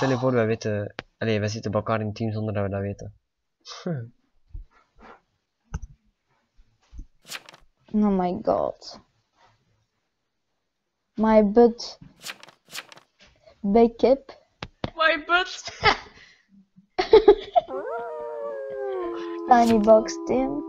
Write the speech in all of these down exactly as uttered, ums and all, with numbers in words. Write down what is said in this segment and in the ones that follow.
Stel je voor, wij weten... Allee, wij zitten bij elkaar in een team zonder dat we dat weten. Oh my god. My butt. Backup. My butt. Tiny box Tim.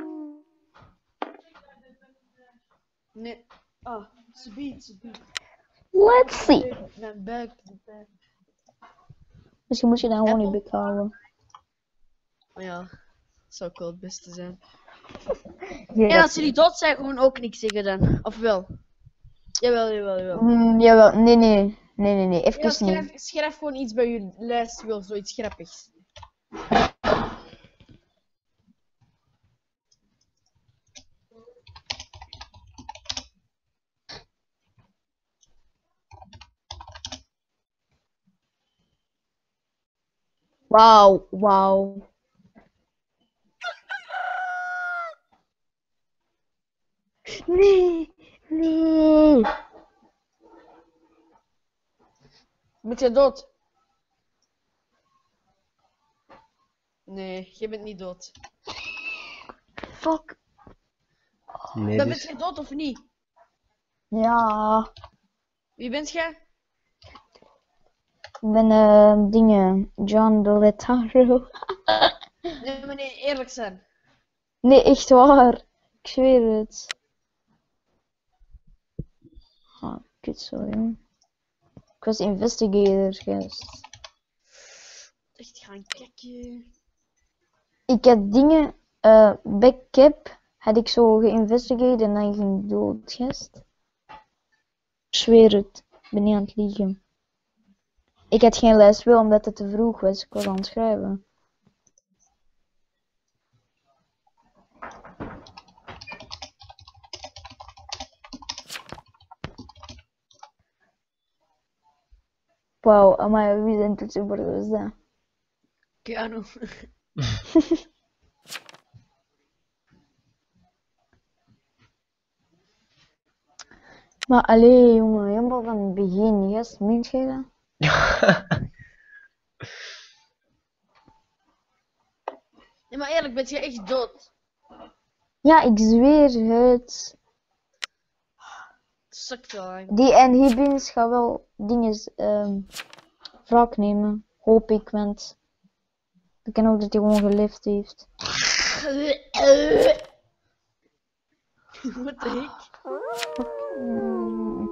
Nee. Ah, subiet, subiet. Let's see. Mijn buik, de buik. Misschien moet je dan gewoon niet Apple? bek houden. Maar ja, zou ook wel het beste zijn. Ja, En als jullie dood zijn, gewoon ook niks zeggen dan. Of wel? Jawel, jawel, jawel. Mm, jawel, nee, nee. Nee, nee, nee. Ja, Even schrijf, niet. schrijf gewoon iets bij je lijst, wil zoiets grappigs. Wauw, wauw. Nee, nee. Bent jij dood? Nee, je bent niet dood. Fuck. Nee, Dan bent dus... jij dood of niet? Ja. Wie bent jij? Ik ben eh dingen. John de Letaro. Nee, maar nee, eerlijk zijn. Nee, echt waar. Ik zweer het. Ah, kut zo, joh. Ik was investigator, gast. Echt gaan kijken. Ik had dingen, eh, backup, had ik zo geïnvestigeerd en dan ging ik dood, gast. Ik zweer het, ik ben niet aan het liegen. Ik had geen lijst wel omdat het te vroeg was, ik was aan het schrijven. Wauw, amai, wie zijn toetsenbord was dat? Keanu. Maar allee, jongen, helemaal van het begin, gast, meent jij dat? Nee, maar eerlijk, bent jij echt dood? Ja, ik zweer het. Het sukt wel eigenlijk. Die Inhibins gaat wel dingen ehm wraak nemen, hoop ik, want ik ken ook dat hij gewoon gelift heeft. What the heck? Mm,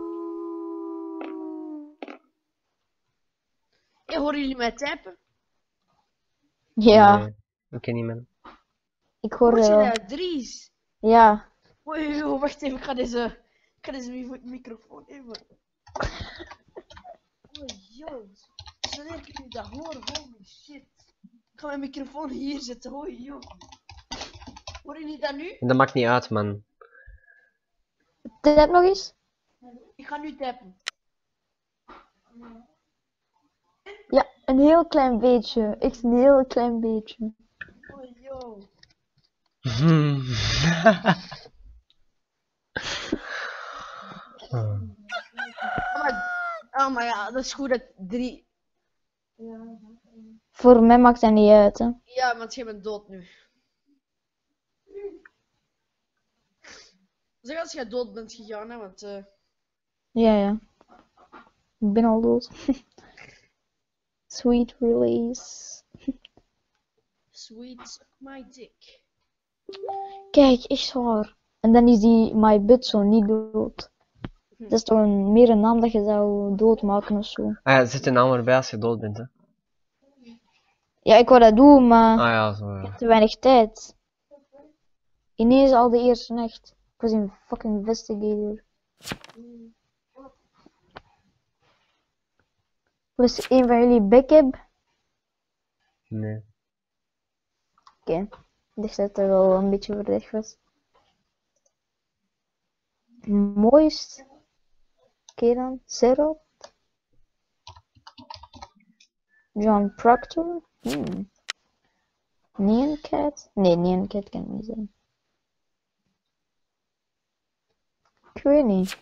Hey, horen jullie mij typen? ja, Nee, ik ken niet meer. ik hoor. Hoort je eh, dat? Dries. ja, Oei, oei, wacht even, ik ga deze, ik ga deze mi- microfoon even. Oh, joh. Wanneer ik jullie dat horen, holy shit. Ik ga mijn microfoon hier zetten, oh, joh. Horen jullie dat nu? Dat maakt niet uit, man. tap nog eens? Ik ga nu typen. Ja, een heel klein beetje. Echt een heel klein beetje. Oh, joh. Oh, maar, oh, maar ja, dat is goed dat drie... Voor mij maakt dat niet uit, hè. Ja, want jij bent dood nu. Zeg als jij dood bent gegaan, hè, want... eh Ja, ja. Ik ben al dood. Sweet release. Sweet suck my dick. Kijk, echt waar. En dan is die My Butt zo niet dood. Dat is toch een, meer een naam dat je zou doodmaken of zo. Ah ja, zet je naam erbij als je dood bent, hè. Ja, ik wou dat doen, maar Ah ja, zo ja. te weinig tijd. Ineens al de eerste nacht. Ik was een fucking investigator. Was een van jullie backup? Nee. Oké. Ik dacht dat het er wel een beetje verdacht was. Mooist. Oké dan. Zero. John Proctor. Hmm. Neon Cat? Nee, Neon Cat kan het niet zijn. Ik weet niet.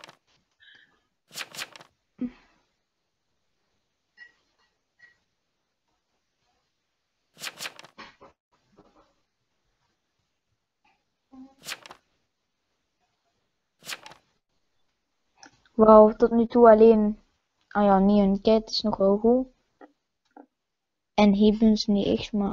Wauw, tot nu toe alleen. Ah ja, nee, een cat is nog wel goed. En Hibbins niet echt, maar.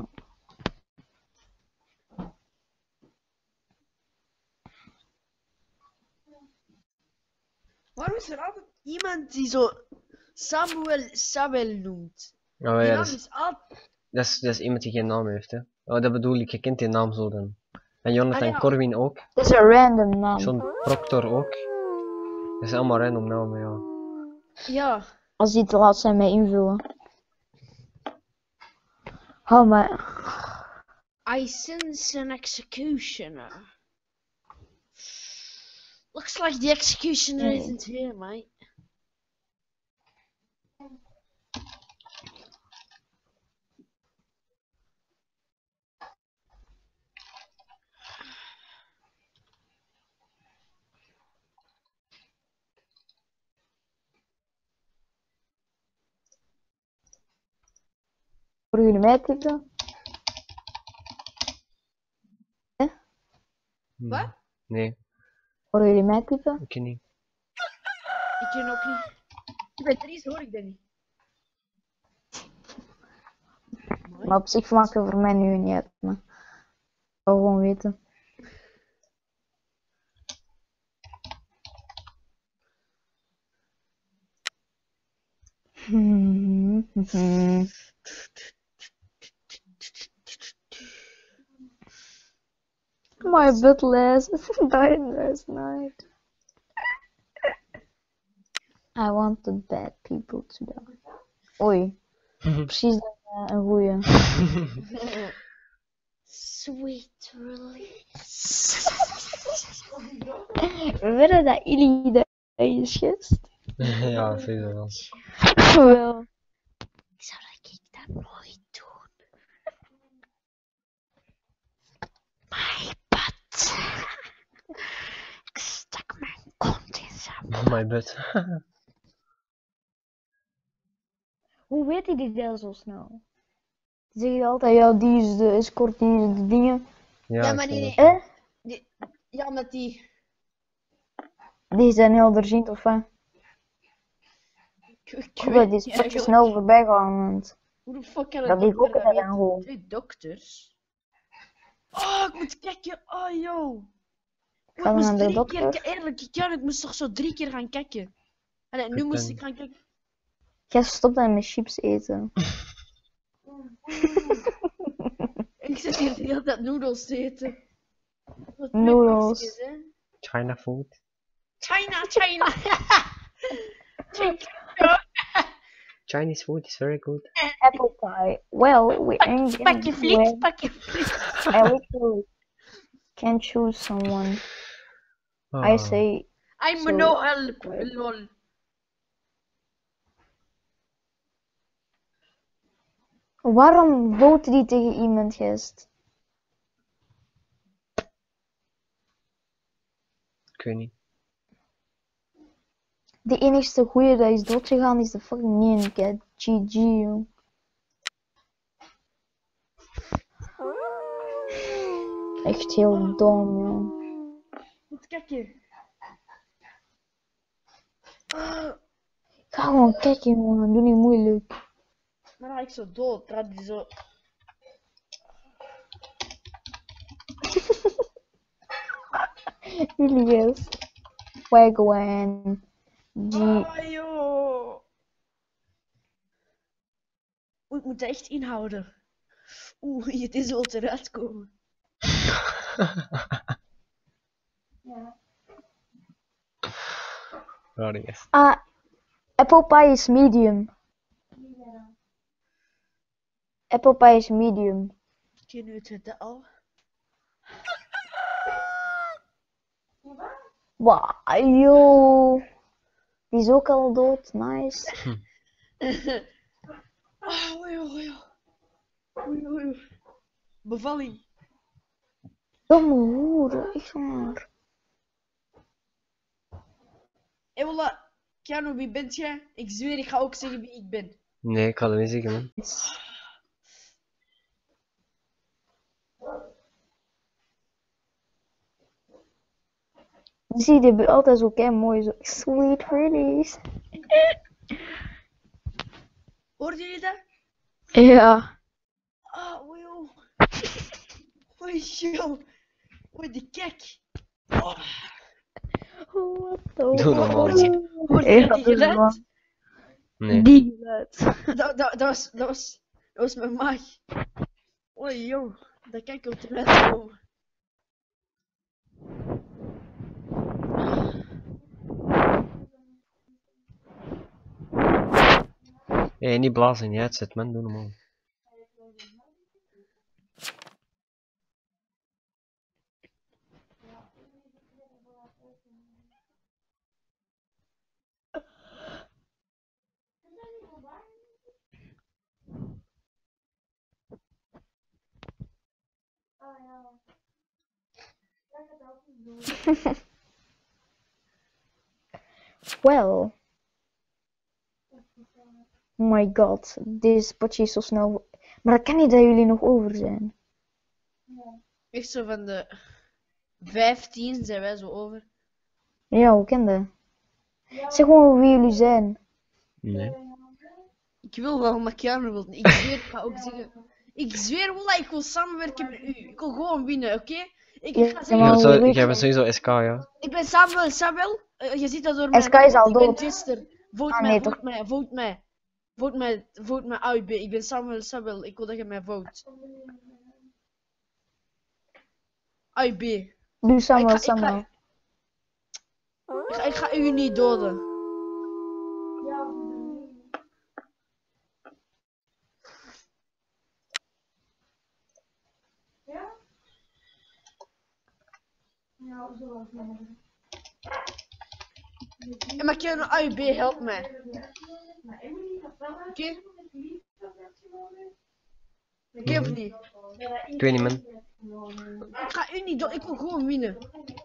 Waarom is er altijd iemand die zo Samuel Samuel noemt? Oh Die ja, naam dat is, is altijd... dat is, dat is iemand die geen naam heeft, hè. Oh, dat bedoel ik, je kent die naam zo dan. En Jonathan Ah, ja. Corwin ook. Het is een random naam. John Proctor ook. Dat is allemaal random namen, ja. Ja. Als die te laat zijn met invullen. Oh, maar. I sense an executioner. Looks like the executioner Nee. isn't here, mate. Voor jullie mij typen? Hm. Wat? Nee, Voor jullie mij typen? ik ken niet. Ik ken ook niet. Bij Dries hoor ik dat niet. Mooi. Maar op zich maakt het voor mij nu niet uit. Maar. Ik wil gewoon weten. Hmm, hmm, hmm. My butt last died last night. I want the bad people to die. Oei, precies dat, uh, een goeie. Sweet release. We willen dat jullie dat is gest. Ja, veel wel. Wel. Zou ik dat nooit doen? My butt. Ik stak mijn kont in zijn. Oh my bed. Hoe weet hij dit al zo snel? Zeg je altijd, ja, die is de escort, die is de dingen. Ja, Ja, ik maar ken die- dat. Eh? Die, ja, met die... Die zijn heel doorziend of wat? Ik, ik Ik weet weet, die is niet veel te eigenlijk. snel voorbij gaan. Want Hoe de fuck kan een dat die dokter gokken dat dat dan weten? gewoon. Twee dokters? Oh, ik moet kijken. Oh, yo. Ik Gaan we moest naar de drie dokter? keer... Eerlijk, ik, ja, ik moest toch zo drie keer gaan kijken. En nu Goed moest dan. ik gaan kijken. Jij stopt dan met chips eten. Ik zit hier de hele tijd noedels te eten. Wat twee Noedels. pakjes, hè. China food. China, China. Chinese food is very good. Apple pie. Well, we ain't Pak je getting fliks, pak je fliks. I literally can choose someone. I Ah, say, I'm Zo. no help, lol. waarom vote die tegen iemand, gest? ik weet niet. De enigste goeie dat is doodgegaan is de fucking Nyan Cat. G G, joh. Echt heel dom, joh. Moet kijken. Ah, Ga gewoon kijken, jongen. Doe niet moeilijk. maar dan ga ik zo dood. Dan gaat die zo... Julius. Wagwan. G. Oh, joh. Oeh, ik moet dat echt inhouden. Oeh, het is wel eruit komen. Rare gast. Ah, apple pie is medium. Apple pie is medium. Ken je het al? Wauw, joh. Die is ook al dood. Nice. Ah, oei, oei, oei. Oei, oei, oei. Bevalling. Domme hoer, echt waar. Hé, voilà. Keanu, wie bent jij? Ik zweer, ik ga ook zeggen wie ik ben. Nee, ik ga dat niet zeggen, man. zie je die altijd zo kei mooi, zo sweet release. Hoorden jullie dat? Ja. Ah, oei, joh. Oei, joh. Oei, die kek. Oh. What the Doe normaal. Hoorde Ja, je dat die is geluid? waar. Nee. Die geluid. Dat, dat, dat, was, dat, was, dat was mijn maag. Oei, joh. Dat kan ik op de net komen. Hé, niet blazen in je headset, man. Doe normaal. Well. Oh my god, deze potje is zo snel. Maar dat kan niet dat jullie nog over zijn. Echt zo van de vijftien zijn wij zo over. Ja, hoe kan dat? Zeg gewoon wie jullie zijn. Nee. Ik wil wel, maar Keanu wil niet. Ik zweer, ik ga ook zeggen. Ik zweer wel dat ik wil samenwerken met u. Ik wil gewoon winnen, oké? Ik, ik ga Ja, zeggen, maar- Jij bent, zo, leuk. jij bent sowieso S K, ja. ik ben Samuel, Samuel. Eh, je ziet dat door mijn... S K is al ik ben dood. Jester. Vote Ah, mij, nee, vote toch? mij, vote mij. Vote mij, vote mij A U B. Ik ben Samuel, Samuel. Ik wil dat je mij vote. A U B. Ik Doe Samuel, ga, ik, Samuel. ga, ik, ga, ik ga u niet doden. Ja, maar Keanu, A U B, help mij. Oké? Oké of niet? Ik weet niet, man. Ik ga u niet doden. Ik wil gewoon winnen.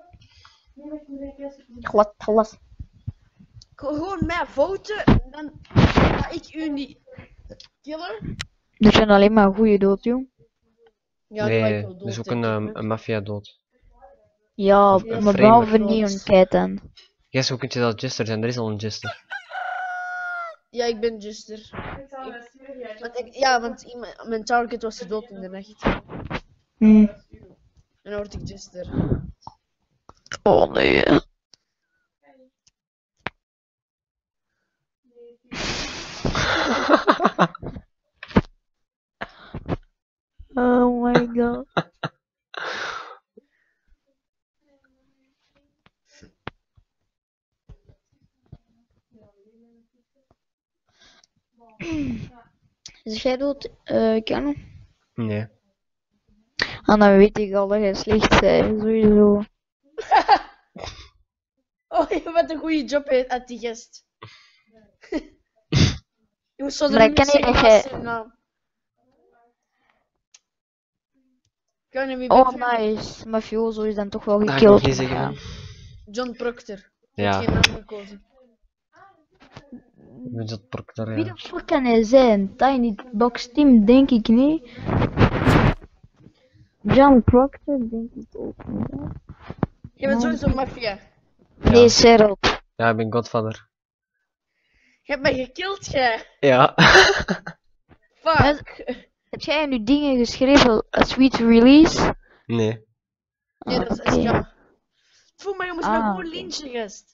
Glad, glas. Ik wil gewoon mij voten. En dan ga ik u niet killen. Er zijn alleen maar goede dood, jong. Ja, nu ga ik Nee, wel er dood, is ook denk een, ik, ehm, hè. een maffia dood. Ja, Of een maar vreemde behalve dood. Neon Keten. Yes, hoe kun je dat Jester zijn? Er is al een Jester. Ja, ik ben Juster. Ik, want ik, ja, want iemand- mijn target was dood in de nacht. Hm. En dan word ik Juster. Oh nee. Oh my god. Zeg jij dood, uh, Keanu? Nee. Ah, dan weet ik al dat jij slecht bent, sowieso. Oh, wat een goede job hè, had die gast. Je moest zo Maar de ik ken zeggen niet dat als jij- zijn naam. Kan je wie Oh, bent u? nice. Mafioso is dan toch wel Dat ga ik gekilld. nog niet zeggen, Ja. man. John Proctor. Ik Ja. heb geen naam gekozen. Ik ben dat proctor, Wie ja. de fuck kan hij zijn? Tiny Box Team denk ik niet. John Proctor denk ik ook niet. hè. Je bent sowieso maffia. Nee, Serot. Ja, ik ben Godfather. Je hebt mij gekild, jij. Ja. Fuck. Heb jij nu dingen geschreven als sweet release? Nee. Nee, dat is Oké. S K. Voel maar, je moest Ah, mij gewoon oké. lynchen, gast.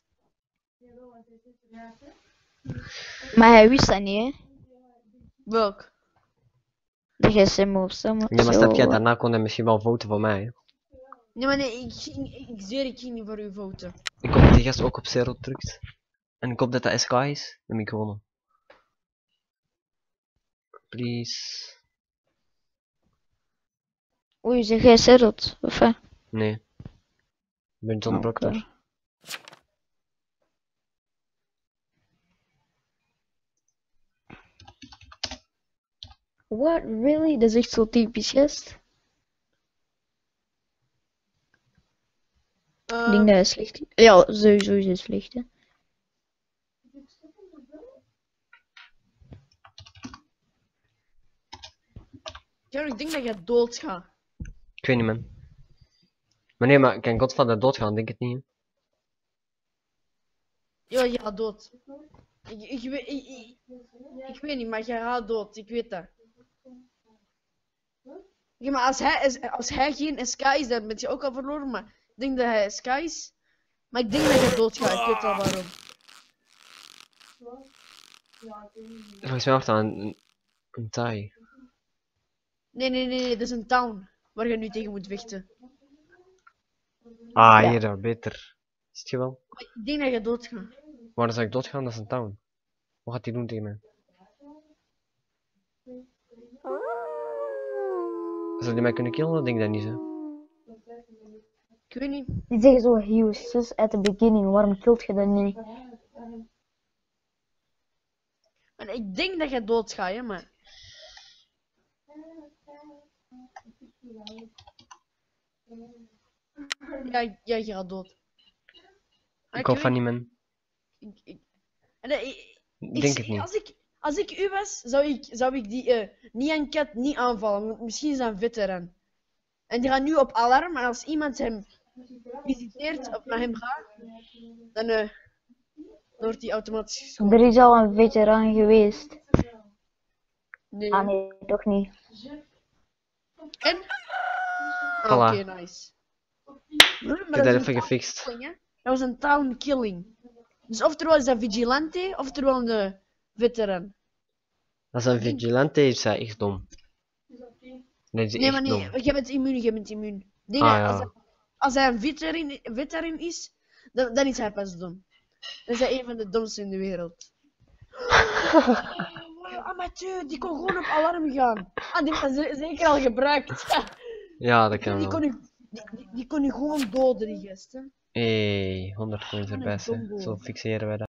Maar hij wist dat niet, hè? Welk? Dat jij Sam of Sam. Nee, maar snap je, daarna kon hij misschien wel voten voor mij. Nee, maar nee, ik, ging, ik, ik zweer, ik ging niet voor u voten. Ik hoop dat die gast ook op zero drukt. En ik hoop dat dat S K is. Dan heb ik gewonnen. Please. Oei, zeg jij Serot? Of hè? Nee. Ik ben John Oké. Proctor. What? Really? Dat is echt zo typisch, gast. Ik Uh, denk dat hij slecht is. Ja, sowieso is hij slecht, hè? ja, ik denk dat je doodgaat. Ik weet niet, man. Maar nee, maar kan Godfather doodgaan? Denk het niet. Hè. Ja, je gaat dood. Ik, ik, weet- ik, ik, ik weet niet, maar je gaat dood. Ik weet dat. Ja, maar als hij, is, als hij geen S K is, dan ben je ook al verloren. Maar ik denk dat hij S K is. Maar ik denk dat je doodgaat. Ik weet al waarom. Volgens mij wordt dat een, een taai. Nee, nee, nee, nee. Dat is een town. Waar je nu tegen moet vechten. Ah, Ja. hier, dat beter. Is het je wel? Maar ik denk dat je doodgaat. Waar zou ik doodgaan? Dat is een town. Wat gaat hij doen tegen mij? Zou die mij kunnen killen? Dat denk ik dat niet, hè. Ik weet niet. Die zeggen zo, he was sus at the beginning, waarom kilt je dat niet? Maar ik denk dat je doodgaat, hè, maar. Ja, ja, je gaat dood. Maar Ik hoop weet- van niet, man. ik- ik- en, eh, ik- Ik ik denk zie- het niet. Als ik, als ik u was, zou ik, zou ik die eh, niet een cat niet aanvallen. Want misschien is dat een veteran. En die gaat nu op alarm. En als iemand hem visiteert of naar hem gaat, dan eh, wordt hij automatisch geschoten. Er is al een veteraan geweest. Nee. Ah nee, toch niet. En? Ah, Voilà. Oké, nice. Maar Ik heb dat dat is even een gefixt. killing, hè? Dat was een town killing. Dus oftewel is dat vigilante, oftewel een veteran. Als een vigilante is, hij echt dom. Nee, is Nee, echt maar nee, dom. je bent immuun, je bent immuun. Ik denk Ah, dat ja. als, hij, als hij een veteran, veteran is, dan, dan is hij pas dom. Dan is hij een van de domste in de wereld. Oh, amateur, die kon gewoon op alarm gaan. Ah, die heeft dat ze- zeker al gebruikt. Ja, dat kan Die wel. kon u, die, die, die kon u gewoon doden, die gast, hè. Hey, honderd coins Wat een erbij, hè. dombo. Zo fixeren wij dat.